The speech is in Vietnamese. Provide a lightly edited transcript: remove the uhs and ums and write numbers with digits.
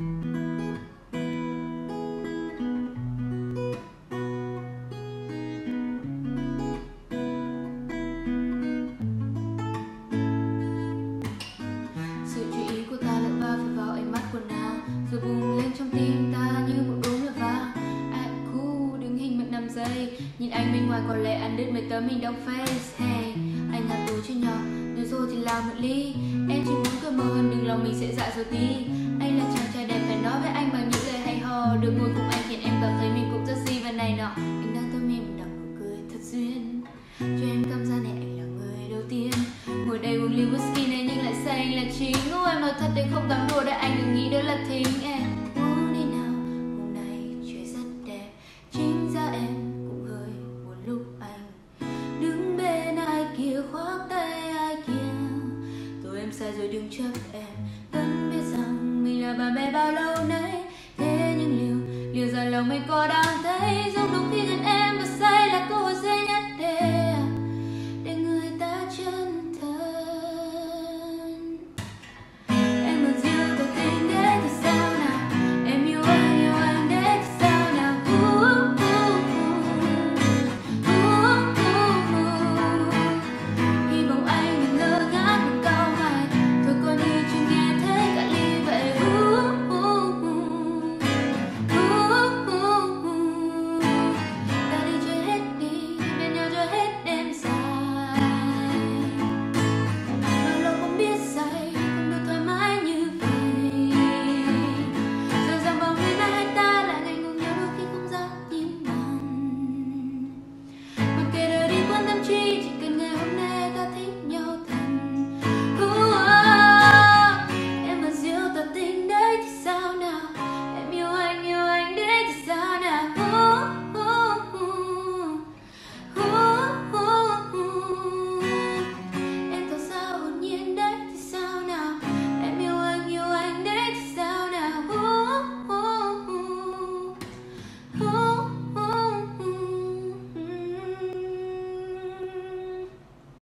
Sự chú ý của ta lại va phải vào ánh mắt của nàng, rồi bùng lên trong tim ta như một đốm lửa vàng. Anh khu đứng hình một 5 giây, nhìn anh bên ngoài có lẽ ăn đứt mấy tấm hình đóng face. Hey, anh ngạt tối chưa nhỏ, nếu rồi thì làm một ly. Em chỉ muốn cởi mở hơn, đừng lòng mình sẽ dại rồi tí. Anh là chàng trai đẹp, phải nói với anh bằng những lời hay ho. Được ngồi cùng anh khiến em cảm thấy mình cũng rất si và này nọ. Anh đang thơm em nằm nụ cười thật duyên, cho em cảm giác này anh là người đầu tiên. Ngồi đây uống ly whisky này nhưng lại say anh là chính. Ô em nói thật đấy không dám đùa đấy, anh đừng nghĩ đó là thính em. Muốn đi nào, hôm nay trời rất đẹp, chính ra em cũng hơi buồn lúc anh đứng bên ai kia khoác tay ai kia. Rồi em sai rồi đừng trách em, vẫn biết rằng mình là bạn bè bao lâu nay. Thế nhưng liều ra lòng mình có đáng thấy, giống lúc khi gần em